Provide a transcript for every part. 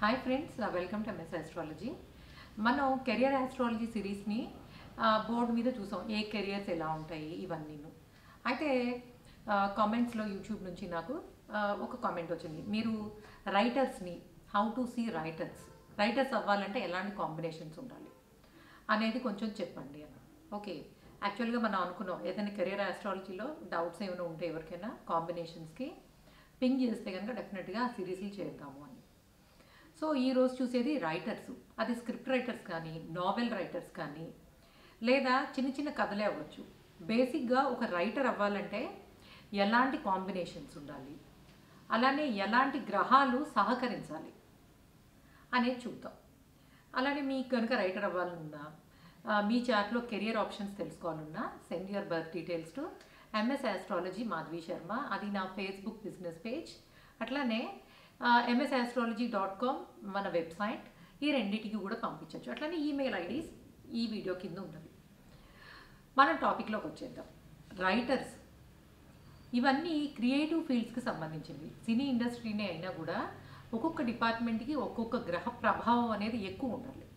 Hi friends, welcome to MI astrology. మనం career astrology సిరీస్ని board మీద చూసాం. ఏ కెరియర్స్ ఎలా ఉంటాయి ఇవన్నీ. అయితే కామెంట్స్లో యూట్యూబ్ నుంచి నాకు ఒక కామెంట్ వచ్చింది. మీరు రైటర్స్ని హౌ టు సీ రైటర్స్ అవ్వాలంటే ఎలాంటి కాంబినేషన్స్ ఉండాలి అనేది కొంచెం చెప్పండి అని. ఓకే, యాక్చువల్గా మనం అనుకున్నాం ఏదైనా కెరియర్ ఆస్ట్రాలజీలో డౌట్స్ ఏమైనా ఉంటే ఎవరికైనా కాంబినేషన్స్కి పింగ్ చేస్తే కనుక డెఫినెట్గా ఆ సిరీస్లు చేద్దాము అని. సో ఈరోజు చూసేది రైటర్స్. అది స్క్రిప్ట్ రైటర్స్ కానీ, నావెల్ రైటర్స్ కానీ, లేదా చిన్న చిన్న కథలే అవ్వచ్చు. బేసిక్గా ఒక రైటర్ అవ్వాలంటే ఎలాంటి కాంబినేషన్స్ ఉండాలి, అలానే ఎలాంటి గ్రహాలు సహకరించాలి అనేది చూద్దాం. అలానే మీకు కనుక రైటర్ అవ్వాలన్నా, మీ చార్ట్లో కెరియర్ ఆప్షన్స్ తెలుసుకోవాలన్నా send your birth details to MS astrology Madhavi Sharma. అది నా ఫేస్బుక్ బిజినెస్ పేజ్. అట్లానే msastrology.com మన వెబ్సైట్. ఈ రెండింటికి కూడా పంపించవచ్చు. అట్లానే ఈమెయిల్ ఐడీస్ ఈ వీడియో కింద ఉంటుంది. మనం టాపిక్లోకి వచ్చేద్దాం. రైటర్స్ ఇవన్నీ క్రియేటివ్ ఫీల్డ్స్కి సంబంధించింది. సినీ ఇండస్ట్రీనే అయినా కూడా ఒక్కొక్క డిపార్ట్మెంట్కి ఒక్కొక్క గ్రహ ప్రభావం అనేది ఎక్కువ ఉండాలి.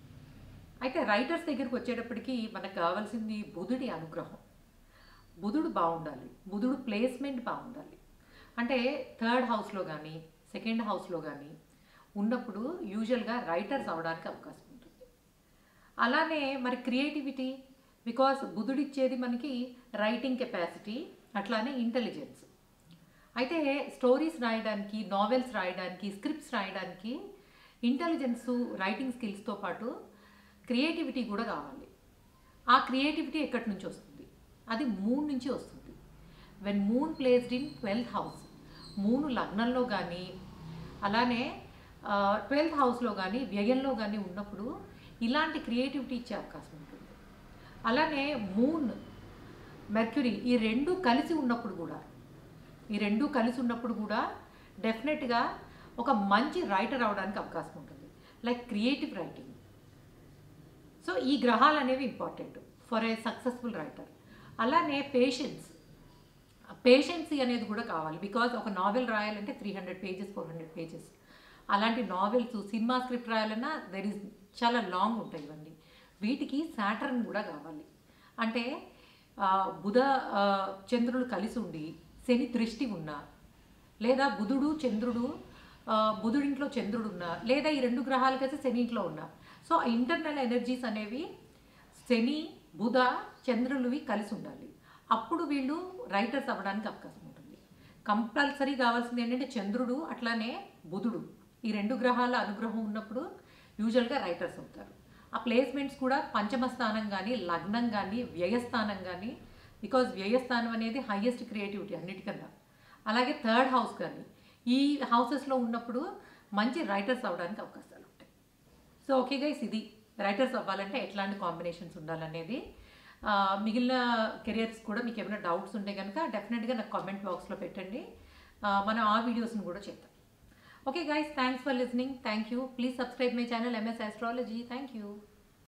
అయితే రైటర్స్ దగ్గరికి వచ్చేటప్పటికి మనకు కావాల్సింది బుధుడి అనుగ్రహం. బుధుడు బాగుండాలి, బుధుడు ప్లేస్మెంట్ బాగుండాలి. అంటే థర్డ్ హౌస్లో కానీ సెకండ్ హౌస్లో కానీ ఉన్నప్పుడు యూజువల్గా రైటర్స్ అవ్వడానికి అవకాశం ఉంటుంది. అలానే మరి క్రియేటివిటీ, బికాస్ బుధుడిచ్చేది మనకి రైటింగ్ కెపాసిటీ, అట్లానే ఇంటెలిజెన్స్. అయితే స్టోరీస్ రాయడానికి, నావెల్స్ రాయడానికి, స్క్రిప్ట్స్ రాయడానికి ఇంటెలిజెన్స్, రైటింగ్ స్కిల్స్తో పాటు క్రియేటివిటీ కూడా కావాలి. ఆ క్రియేటివిటీ ఎక్కడి నుంచి వస్తుంది? అది మూన్ నుంచి వస్తుంది. When moon placed in 12th house, moon లగ్నంలో కానీ అలానే 12th హౌస్లో కానీ వ్యయంలో కానీ ఉన్నప్పుడు ఇలాంటి క్రియేటివిటీ ఇచ్చే అవకాశం ఉంటుంది. అలానే మూన్, మెర్క్యూరీ ఈ రెండు కలిసి ఉన్నప్పుడు కూడా డెఫినెట్గా ఒక మంచి రైటర్ అవడానికి అవకాశం ఉంటుంది, లైక్ క్రియేటివ్ రైటింగ్. సో ఈ గ్రహాలు అనేవి important for a successful writer. అలానే పేషెన్సీ అనేది కూడా కావాలి. బికాజ్ ఒక నావెల్ రాయాలంటే 300 pages 400 pages. అలాంటి నావెల్స్, సినిమా స్క్రిప్ట్ రాయాలన్నా చాలా లాంగ్ ఉంటాయి ఇవన్నీ. వీటికి సాటర్న్ కూడా కావాలి. అంటే బుధ చంద్రుడు కలిసి ఉండి శని దృష్టి ఉన్నా, లేదా బుధుడింట్లో చంద్రుడు ఉన్నా, లేదా ఈ రెండు గ్రహాలు కలిసి శని ఇంట్లో ఉన్నా, సో ఇంటర్నల్ ఎనర్జీస్ అనేవి శని, బుధ, చంద్రులవి కలిసి ఉండాలి. అప్పుడు వీళ్ళు రైటర్స్ అవ్వడానికి అవకాశం ఉంటుంది. కంపల్సరీ కావాల్సింది ఏంటంటే చంద్రుడు అట్లానే బుధుడు ఈ రెండు గ్రహాల అనుగ్రహం ఉన్నప్పుడు యూజువల్గా రైటర్స్ అవుతారు. ఆ ప్లేస్మెంట్స్ కూడా పంచమ స్థానం కానీ, లగ్నం కానీ, వ్యయస్థానం కానీ, బికాజ్ వ్యయస్థానం అనేది హైయెస్ట్ క్రియేటివిటీ అన్నిటికన్నా. అలాగే థర్డ్ హౌస్ కానీ ఈ హౌసెస్లో ఉన్నప్పుడు మంచి రైటర్స్ అవ్వడానికి అవకాశాలు ఉంటాయి. సో ఓకే గైస్, ఇది రైటర్స్ అవ్వాలంటే ఎట్లాంటి కాంబినేషన్స్ ఉండాలనేది. మిగిలిన కెరియర్స్ కూడా మీకు ఏమైనా డౌట్స్ ఉంటే కనుక డెఫినెట్గా నాకు కామెంట్ బాక్స్లో పెట్టండి. మనం ఆ వీడియోస్ని కూడా చేద్దాం. Okay guys, thanks for listening. Thank you. Please subscribe my channel MS astrology. Thank you.